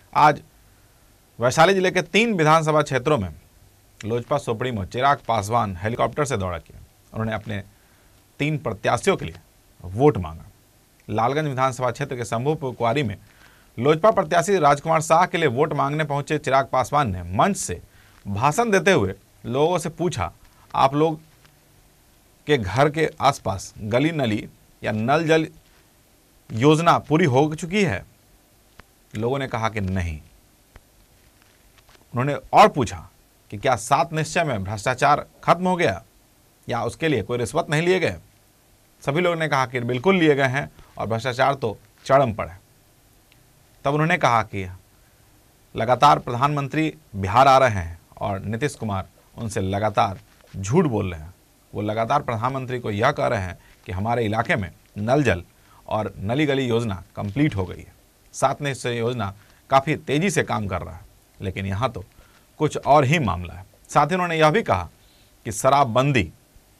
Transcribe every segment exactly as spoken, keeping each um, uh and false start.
आज वैशाली जिले के तीन विधानसभा क्षेत्रों में लोजपा सुप्रीमो चिराग पासवान हेलीकॉप्टर से दौरा किया। उन्होंने अपने तीन प्रत्याशियों के लिए वोट मांगा। लालगंज विधानसभा क्षेत्र के शंभूपुर कुआरी में लोजपा प्रत्याशी राजकुमार शाह के लिए वोट मांगने पहुंचे चिराग पासवान ने मंच से भाषण देते हुए लोगों से पूछा, आप लोग के घर के आसपास गली नली या नल जल योजना पूरी हो चुकी है? लोगों ने कहा कि नहीं। उन्होंने और पूछा कि क्या सात निश्चय में भ्रष्टाचार खत्म हो गया या उसके लिए कोई रिश्वत नहीं लिए गए? सभी लोगों ने कहा कि बिल्कुल लिए गए हैं और भ्रष्टाचार तो चरम पर है। तब उन्होंने कहा कि लगातार प्रधानमंत्री बिहार आ रहे हैं और नीतीश कुमार उनसे लगातार झूठ बोल रहे हैं। वो लगातार प्रधानमंत्री को यह कह रहे हैं कि हमारे इलाके में नल जल और नली गली योजना कंप्लीट हो गई है, सात निश्चय योजना काफ़ी तेज़ी से काम कर रहा है, लेकिन यहाँ तो कुछ और ही मामला है। साथ ही उन्होंने यह भी कहा कि शराबबंदी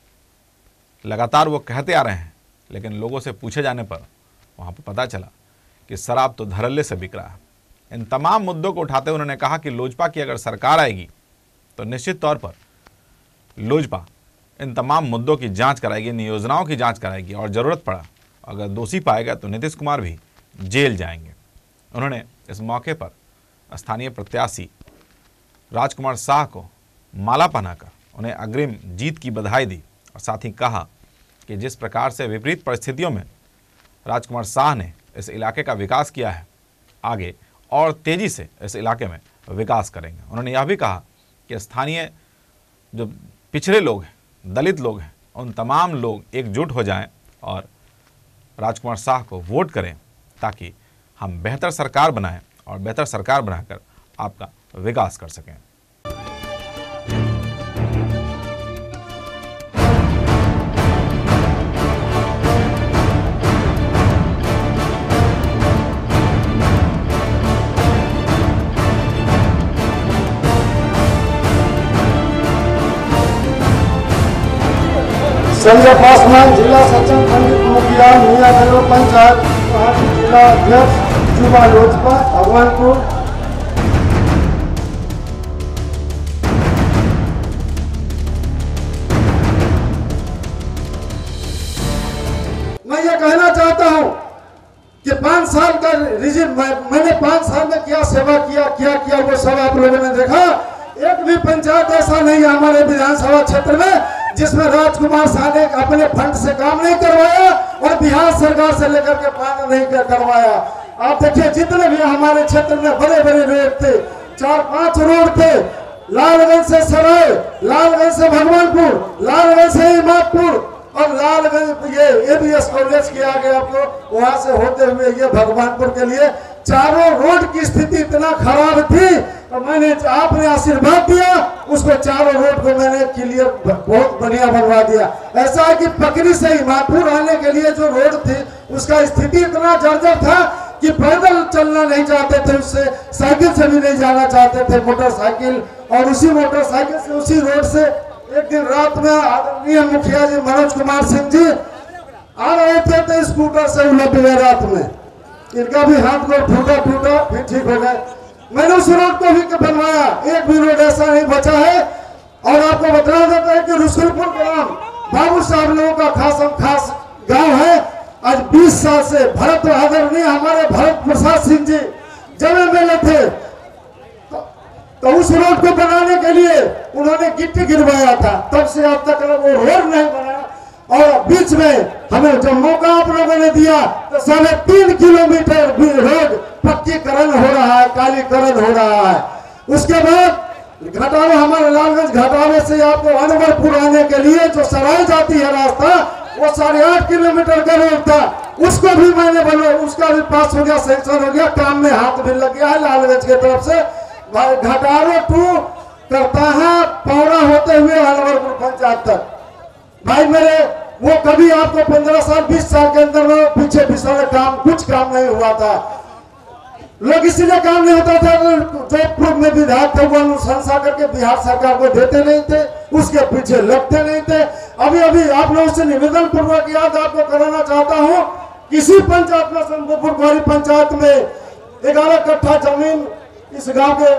लगातार वो कहते आ रहे हैं, लेकिन लोगों से पूछे जाने पर वहाँ पर पता चला कि शराब तो धड़ल्ले से बिक रहा है। इन तमाम मुद्दों को उठाते उन्होंने कहा कि लोजपा की अगर सरकार आएगी तो निश्चित तौर पर लोजपा इन तमाम मुद्दों की जांच कराएगी, इन योजनाओं की जांच कराएगी और ज़रूरत पड़ा अगर दोषी पाएगा तो नीतीश कुमार भी जेल जाएंगे। उन्होंने इस मौके पर स्थानीय प्रत्याशी राजकुमार शाह को माला पहनाकर उन्हें अग्रिम जीत की बधाई दी और साथ ही कहा कि जिस प्रकार से विपरीत परिस्थितियों में राजकुमार शाह ने इस इलाके का विकास किया है, आगे और तेज़ी से इस इलाके में विकास करेंगे। उन्होंने यह भी कहा कि स्थानीय जो पिछड़े लोग हैं, दलित लोग हैं, उन तमाम लोग एकजुट हो जाएं और राजकुमार शाह को वोट करें ताकि हम बेहतर सरकार बनाएं और बेहतर सरकार बनाकर आपका विकास कर सकें। संजय पासवान जिला सचिव पंडित मुखिया मियाँ नगर पंचायत जिला अध्यक्ष युवा लोजपा भगवानपुर। मैं ये कहना चाहता हूँ कि पाँच साल का रिजिम मैंने पाँच साल में क्या सेवा किया क्या किया वो सब आप लोगों ने देखा। एक भी पंचायत ऐसा नहीं है हमारे विधानसभा क्षेत्र में जिसमें राजकुमार शाह ने अपने फंड से काम नहीं करवाया और बिहार सरकार से लेकर के पानी नहीं करवाया। आप देखिए जितने भी हमारे क्षेत्र में बड़े बड़े रोड थे, चार पांच रोड थे, लालगंज से सराय, लालगंज से भगवानपुर, लालगंज से इमादपुर और लालगंज ये एबीएस कॉलेज के आगे आपको वहां से होते हुए ये भगवानपुर के लिए चारों रोड की स्थिति इतना खराब थी और मैंने आपने आशीर्वाद दिया, उसको चारों रोड को मैंने क्लियर बहुत बढ़िया बनवा दिया। ऐसा है कि पकड़ी से इमादपुर आने के लिए जो रोड थी उसका स्थिति इतना जर्जर था कि पैदल चलना नहीं चाहते थे, उससे साइकिल से भी नहीं जाना चाहते थे, मोटरसाइकिल। और उसी मोटरसाइकिल से उसी रोड से एक दिन रात में आदरणीय मुखिया जी मनोज कुमार सिंह जी आ रहे थे तो स्कूटर से उलट गए रात में, इनका भी हाथ में फूटा टूटा फिर ठीक हो गए। मैंने उस रोड को भी बनवाया, एक भी रोड ऐसा नहीं बचा है। और आपको बता देता है कि रसुलपुर ग्राम बाबू साहब लोगों का खास खास गांव है। आज बीस साल से भरत आदरणीय हमारे भरत प्रसाद सिंह जी जब एमएलए थे तो, तो उस रोड को बनाने के लिए उन्होंने गिट्टी गिरवाया था, तब से अब तक वो रोड नहीं बना। और बीच में हमें जब मौका आप लोगों ने दिया तो साढ़े तीन किलोमीटर रोड पक्कीकरण हो रहा है, कालीकरण हो रहा है। उसके बाद घटावे हमारे लालगंज घटावे से आपको अनवरपुर आने के लिए जो सराय जाती है रास्ता वो साढ़े आठ किलोमीटर का रोड था, उसको भी मैंने बोला उसका भी पास हो गया, सेंक्शन हो गया, काम में हाथ भी लग गया है लालगंज की तरफ से। घटावे टू करता है पौड़ा होते हुए अनवरपुर पंचायत तक। भाई मेरे वो कभी आपको पंद्रह साल बीस साल के अंदर में पीछे पिछले काम कुछ काम नहीं हुआ था। लोग इसलिए काम नहीं होता था जो पूर्व में विधायक थे वो अनुशंसा करके बिहार सरकार को देते नहीं थे, उसके पीछे लगते नहीं थे। अभी अभी आप लोगों से निवेदन पूर्वक याद आपको कराना चाहता हूँ, किसी पंचायत में शंभूपुर कुआरी पंचायत में ग्यारह कट्ठा जमीन इस गांव के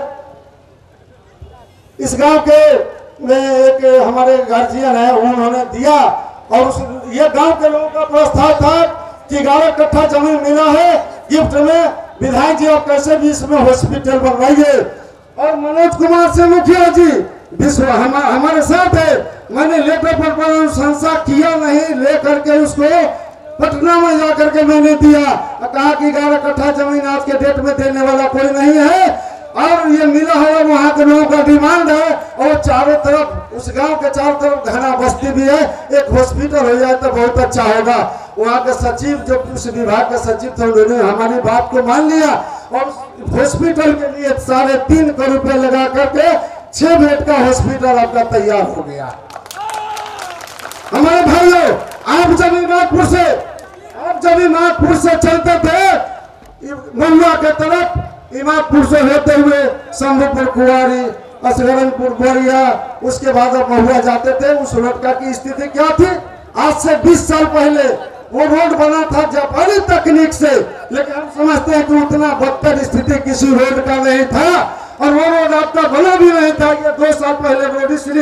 इस गांव के में एक हमारे गार्जियन है, उन्होंने दिया और उस ये गांव के लोगों का प्रस्ताव था कि ग्यारह कट्ठा जमीन मिला है गिफ्ट में, विधायक जी आप कैसे भी इसमें हॉस्पिटल बनवाइए। और मनोज कुमार से मुखिया जी विश्व हम, हमारे साथ है। मैंने लेटर पर प्रशंसा किया नहीं, लेकर के उसको पटना में जाकर के मैंने दिया, कहा कि ग्यारह कट्ठा जमीन आज के डेट में देने वाला कोई नहीं है और ये मिला है। वहाँ के लोगों का डिमांड है और चारों तरफ उस गांव के चारों तरफ घना बस्ती भी है, एक हॉस्पिटल हो जाए तो बहुत अच्छा होगा। वहाँ के सचिव जो उस विभाग के सचिव थे उन्होंने हमारी बात को मान लिया और हॉस्पिटल के लिए साढ़े तीन करोड़ रुपए लगा करके छह बेड का हॉस्पिटल आपका तैयार हो गया। हमारे भाइयों, आप जब इमादपुर से आप जब इमादपुर से चलते थे महुआ के तरफ, इमादपुर से होते हुए शंभुपुर कुआरी, असगरनपुर बोरिया, उसके बाद अब महुआ जाते थे, उस रोड का की स्थिति क्या थी? आज से बीस साल पहले वो रोड बना था जापानी तकनीक से, लेकिन हम समझते हैं कि उतना बदतर स्थिति किसी रोड का नहीं था और वो रोड आपका बना भी नहीं था। ये दो साल पहले रोड इसलिए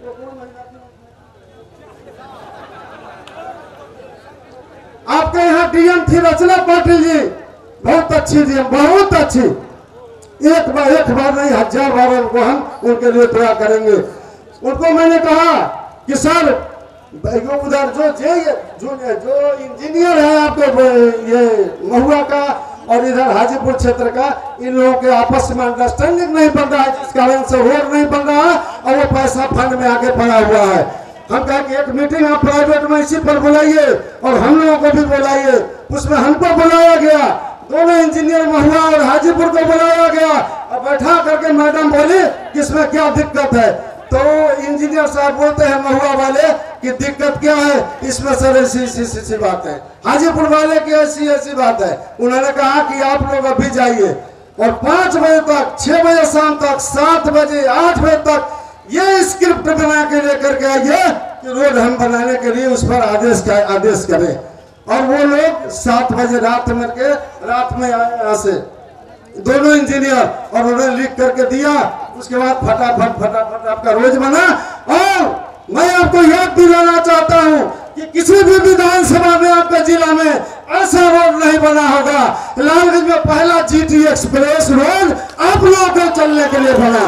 आपके यहाँ डीएम थी रचना पाटिल जी, बहुत अच्छी डीएम, बहुत अच्छी। एक बार एक बार नहीं हजार बार उनको हम उनके लिए दुआ करेंगे। उनको मैंने कहा कि सर उधर जो जे जो जो इंजीनियर है आपके ये महुआ का और इधर हाजीपुर क्षेत्र का, इन लोगों के आपस में अंडरस्टैंडिंग नहीं बन रहा है, जिस कारण से रोड नहीं बन रहा और वो पैसा फंड में आगे पड़ा हुआ है। हम कहा कि एक मीटिंग आप प्राइवेट में इसी पर बुलाइए और हम लोगों को भी बुलाइए। उसमें हमको बुलाया गया, दोनों इंजीनियर महुआ और हाजीपुर को बुलाया गया और बैठा करके मैडम बोली कि इसमें क्या दिक्कत है, तो इंजीनियर साहब बोलते हैं महुआ वाले कि दिक्कत क्या है इसमें सर, ऐसी ऐसी ऐसी बात है। हाजीपुर वाले की ऐसी ऐसी बात है। उन्होंने कहा कि आप लोग अभी जाइए और पांच बजे तक, छह बजे शाम तक, सात बजे, आठ बजे तक ये स्क्रिप्ट बना के लेकर के आइए कि रोड हम बनाने के लिए उस पर आदेश आदेश करें। और वो लोग सात बजे रात में के रात में आए यहाँ से दोनों इंजीनियर और उन्होंने लिख करके दिया। उसके बाद फटाफट फटाफट आपका रोज बना। और मैं आपको याद दिलाना चाहता हूँ कि किसी भी विधानसभा में आपके जिला में ऐसा रोड नहीं बना होगा। लालगंज में पहला जीटी एक्सप्रेस रोड आप लोगों को चलने के लिए बना।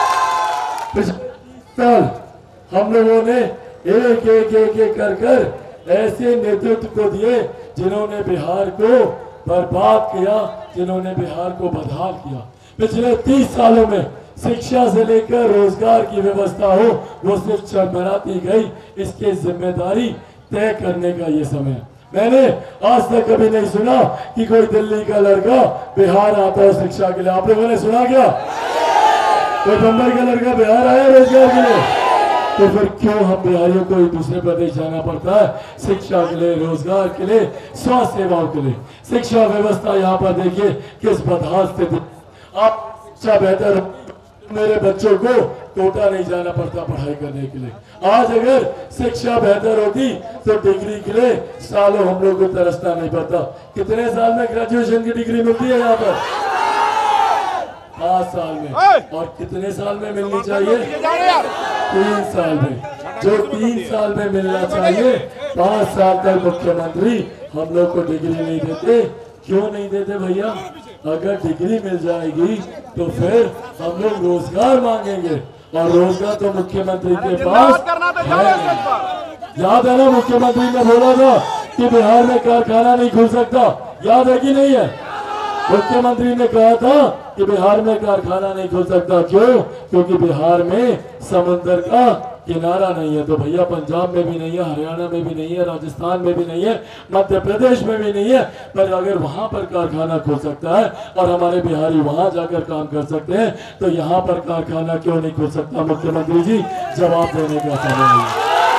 साल हम लोगों ने एक एक एक एक कर कर ऐसे नेतृत्व को दिए जिन्होंने बिहार को बर्बाद किया, जिन्होंने बिहार को बदहाल किया। पिछले तीस सालों में शिक्षा से लेकर रोजगार की व्यवस्था हो वो सिर्फ चरमराती गई, इसकी जिम्मेदारी तय करने का ये समय। मैंने आज तक कभी नहीं सुना कि कोई दिल्ली का लड़का बिहार आता है शिक्षा के लिए। आप लोगों ने सुना क्या? कोई बम्बई का लड़का बिहार आया रोजगार के लिए? तो फिर क्यों हम बिहारियों को दूसरे प्रदेश जाना पड़ता है शिक्षा के लिए, रोजगार के लिए, स्वास्थ्य सेवाओं के लिए? शिक्षा व्यवस्था यहाँ पर देखिए किस बदहाल स्थिति। आप शिक्षा बेहतर, मेरे बच्चों को कोटा नहीं जाना पड़ता पढ़ाई करने के लिए। आज अगर शिक्षा बेहतर होती तो डिग्री के लिए सालों हम लोग को तरसना नहीं पड़ता। कितने साल में ग्रेजुएशन की डिग्री मिलती है यहाँ पर? पाँच साल में। और कितने साल में मिलनी चाहिए? तीन साल में। जो तीन साल में मिलना चाहिए, पाँच साल तक मुख्यमंत्री हम लोग को डिग्री नहीं देते। क्यों नहीं देते भैया? अगर डिग्री मिल जाएगी तो फिर हम लोग रोजगार मांगेंगे और रोजगार तो मुख्यमंत्री के पास है। याद है ना मुख्यमंत्री ने बोला था कि बिहार में कारखाना नहीं खुल सकता, याद है कि नहीं है? मुख्यमंत्री ने कहा था कि बिहार में कारखाना नहीं खुल सकता। क्यों? क्योंकि बिहार में समुद्र का किनारा नहीं है। तो भैया पंजाब में भी नहीं है, हरियाणा में भी नहीं है, राजस्थान में भी नहीं है, मध्य प्रदेश में भी नहीं है। पर अगर वहां पर कारखाना खुल सकता है और हमारे बिहारी वहां जाकर काम कर सकते हैं तो यहाँ पर कारखाना क्यों नहीं खुल सकता? मुख्यमंत्री जी जवाब देने का समय है।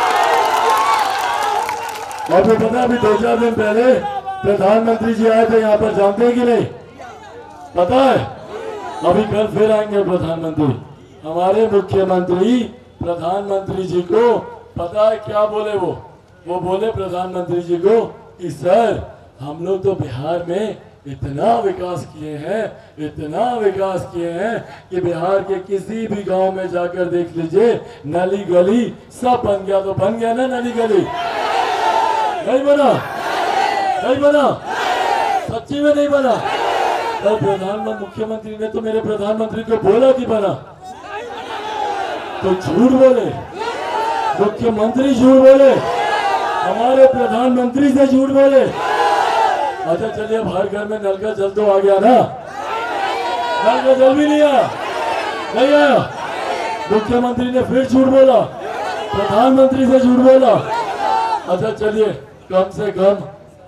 और वो पता अभी दो चार दिन पहले प्रधानमंत्री जी आए थे यहाँ पर, जानते हैं कि नहीं? पता है? अभी कल फिर आएंगे प्रधानमंत्री। हमारे मुख्यमंत्री प्रधानमंत्री जी को पता है क्या बोले? वो वो बोले प्रधानमंत्री जी को कि सर हम लोग तो बिहार में इतना विकास किए हैं, इतना विकास किए हैं कि बिहार के किसी भी गांव में जाकर देख लीजिए, नली गली सब बन गया। तो बन गया ना नली गली? नहीं बना? नहीं बना? सच्ची में नहीं बना? तब प्रधानमंत्री मुख्यमंत्री ने तो मेरे प्रधानमंत्री को बोला कि बना, तो झूठ बोले। मुख्यमंत्री झूठ बोले, हमारे प्रधानमंत्री से झूठ बोले। अच्छा चलिए, अब हर घर में नल का जल तो आ गया ना? नल का जल भी नहीं आया? नहीं आया? मुख्यमंत्री ने फिर झूठ बोला, प्रधानमंत्री से झूठ बोला। अच्छा चलिए, कम से कम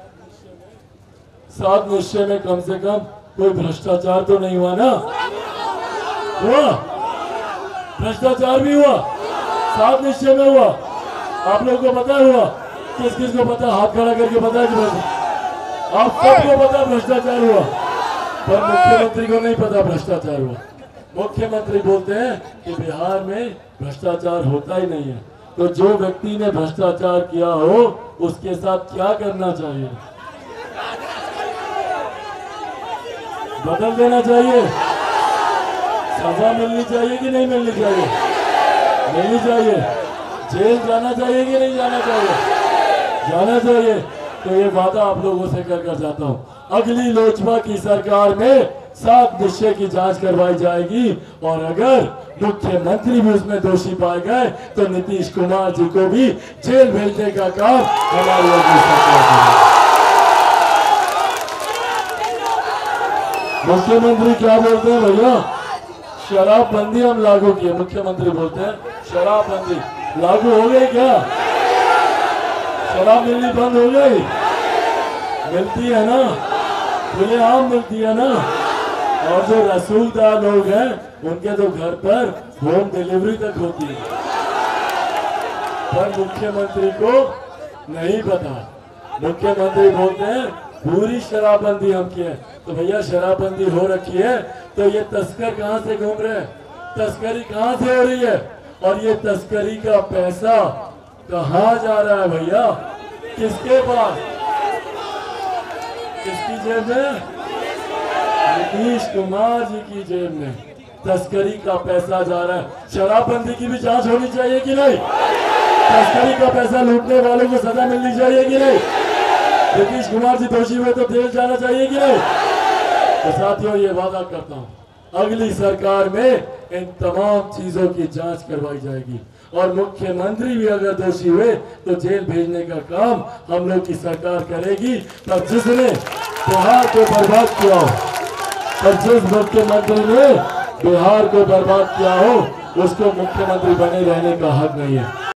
सात निश्चय में कम से कम कोई भ्रष्टाचार तो नहीं हुआ ना? हुआ? भ्रष्टाचार भी हुआ, सात निश्चय में हुआ। आप लोगों को पता हुआ? किस किस को पता? हाथ खड़ा करके पता है कि आप सबको पता भ्रष्टाचार हुआ, पर मुख्यमंत्री को नहीं पता भ्रष्टाचार हुआ। मुख्यमंत्री बोलते हैं कि बिहार में भ्रष्टाचार होता ही नहीं है। तो जो व्यक्ति ने भ्रष्टाचार किया हो उसके साथ क्या करना चाहिए? बदल देना चाहिए? सजा मिलनी चाहिए कि नहीं मिलनी चाहिए? मिलनी चाहिए। जेल जाना चाहिए कि नहीं जाना चाहिए? जाना चाहिए। तो ये वादा आप लोगों से कर कर जाता हूँ, अगली लोजपा की सरकार में सात निश्चय की जांच करवाई जाएगी, और अगर मुख्यमंत्री भी उसमें दोषी पाए गए तो नीतीश कुमार जी को भी जेल भेजने का काम हमारी योगी सरकार करेगी। मुख्यमंत्री क्या बोलते हैं भैया? शराबबंदी हम लागू किए। मुख्यमंत्री बोलते हैं शराबबंदी लागू हो गई क्या? शराब मिलनी बंद हो गई? मिलती है ना, खुलेआम मिलती है ना। और जो रसूलदार लोग हैं उनके तो घर पर होम डिलीवरी तक होती है, पर मुख्यमंत्री को नहीं पता। मुख्यमंत्री बोलते हैं पूरी शराबबंदी हम किए। तो भैया शराबबंदी हो रखी है तो ये तस्कर कहाँ से घूम रहे हैं? तस्करी कहाँ से हो रही है? और ये तस्करी का पैसा कहाँ जा रहा है भैया? किसके पास? किसकी जेब में? नीतीश कुमार जी की जेब में तस्करी का पैसा जा रहा है। शराबबंदी की भी जांच होनी चाहिए कि नहीं? तस्करी का पैसा लूटने वालों को सजा मिलनी चाहिए कि नहीं? नीतीश कुमार जी दोषी हुए तो जेल जाना चाहिए कि नहीं? तो साथियों, ये वादा करता हूँ अगली सरकार में इन तमाम चीजों की जांच करवाई जाएगी, और मुख्यमंत्री भी अगर दोषी हुए तो जेल भेजने का काम हम लोग की सरकार करेगी। पर जिसने बिहार को बर्बाद किया हो, और जिस मुख्यमंत्री ने बिहार को बर्बाद किया हो, उसको मुख्यमंत्री बने रहने का हक नहीं है।